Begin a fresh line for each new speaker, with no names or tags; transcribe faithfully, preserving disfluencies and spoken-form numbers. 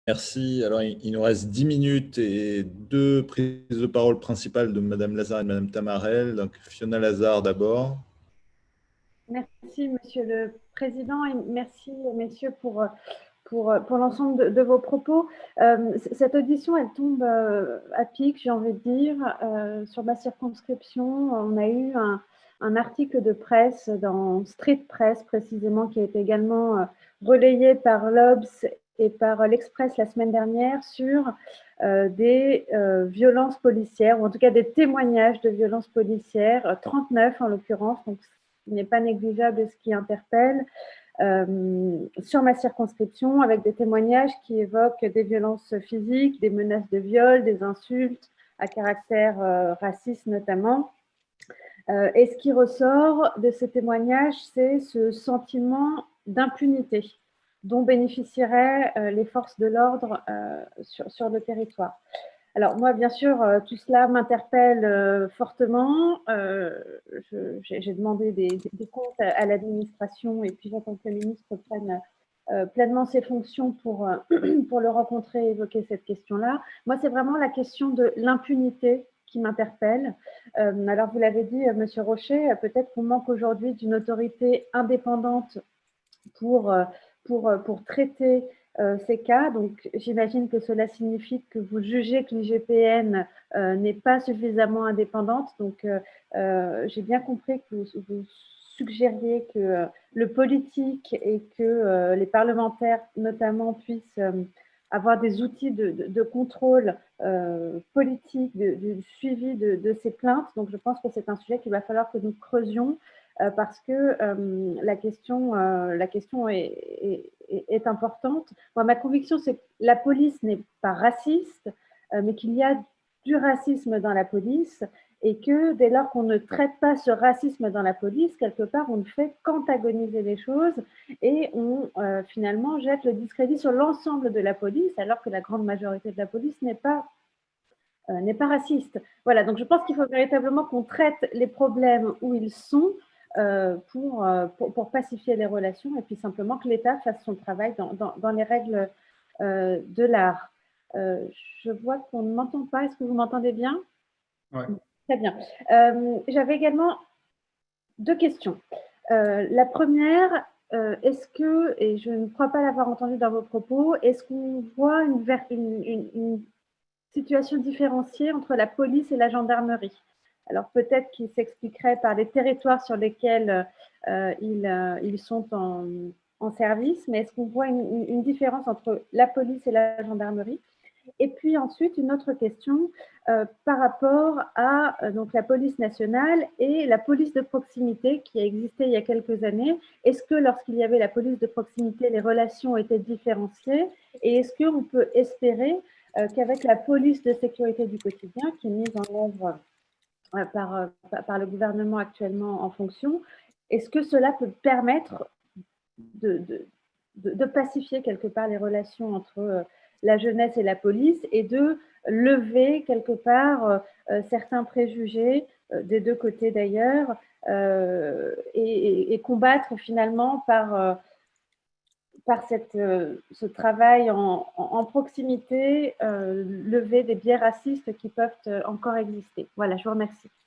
Merci. Alors, il il nous reste dix minutes et deux prises de parole principales de Madame Lazare et de Madame Tamarel. Donc, Fiona Lazare d'abord.
Merci, Monsieur le Président, et merci, messieurs, pour, pour, pour l'ensemble de, de vos propos. Euh, cette audition, elle tombe euh, à pic, j'ai envie de dire. Euh, sur ma circonscription, on a eu un, un article de presse dans Street Press, précisément, qui a été également euh, relayé par l'Obs et par l'Express la semaine dernière sur euh, des euh, violences policières, ou en tout cas des témoignages de violences policières, trente-neuf en l'occurrence, donc qui n'est pas négligeable et ce qui interpelle, euh, sur ma circonscription, avec des témoignages qui évoquent des violences physiques, des menaces de viol, des insultes à caractère euh, raciste notamment. Euh, et ce qui ressort de ces témoignages, c'est ce sentiment d'impunité dont bénéficieraient euh, les forces de l'ordre euh, sur, sur le territoire. Alors moi, bien sûr, euh, tout cela m'interpelle euh, fortement. Euh, J'ai demandé des, des comptes à, à l'administration et puis j'attends que le ministre prenne euh, pleinement ses fonctions pour, euh, pour le rencontrer et évoquer cette question-là. Moi, c'est vraiment la question de l'impunité qui m'interpelle. Euh, alors, vous l'avez dit, euh, Monsieur Rocher, euh, peut-être qu'on manque aujourd'hui d'une autorité indépendante pour, euh, pour, euh, pour traiter euh, ces cas. Donc, j'imagine que cela signifie que vous jugez que l'I G P N euh, n'est pas suffisamment indépendante. Donc, euh, euh, j'ai bien compris que vous, vous suggériez que euh, le politique et que euh, les parlementaires, notamment, puissent euh, avoir des outils de, de, de contrôle euh, politique, de, de suivi de, de ces plaintes. Donc, je pense que c'est un sujet qu'il va falloir que nous creusions euh, parce que euh, la question, euh, la question est, est, est, importante. Moi, ma conviction, c'est que la police n'est pas raciste, euh, mais qu'il y a du racisme dans la police et que dès lors qu'on ne traite pas ce racisme dans la police, quelque part, on ne fait qu'antagoniser les choses et on euh, finalement jette le discrédit sur l'ensemble de la police, alors que la grande majorité de la police n'est pas euh, n'est pas raciste. Voilà, donc je pense qu'il faut véritablement qu'on traite les problèmes où ils sont euh, pour, euh, pour, pour, pacifier les relations et puis simplement que l'État fasse son travail dans, dans, dans les règles euh, de l'art. Euh, je vois qu'on ne m'entend pas. Est-ce que vous m'entendez bien?
Ouais.
Très bien. Euh, J'avais également deux questions. Euh, la première, euh, est-ce que, et je ne crois pas l'avoir entendu dans vos propos, est-ce qu'on voit une, une, une, une situation différenciée entre la police et la gendarmerie? Alors peut-être qu'il s'expliquerait par les territoires sur lesquels euh, ils, euh, ils sont en, en service, mais est-ce qu'on voit une, une différence entre la police et la gendarmerie? Et puis ensuite, une autre question euh, par rapport à euh, donc, la police nationale et la police de proximité qui a existé il y a quelques années. Est-ce que lorsqu'il y avait la police de proximité, les relations étaient différenciées? Et est-ce qu'on peut espérer euh, qu'avec la police de sécurité du quotidien qui est mise en œuvre euh, par, euh, par le gouvernement actuellement en fonction, est-ce que cela peut permettre de, de, de, de pacifier quelque part les relations entre euh, la jeunesse et la police et de lever quelque part euh, certains préjugés euh, des deux côtés d'ailleurs euh, et, et, et combattre finalement par, euh, par cette, euh, ce travail en, en, en proximité, euh, lever des biais racistes qui peuvent euh, encore exister. Voilà, je vous remercie.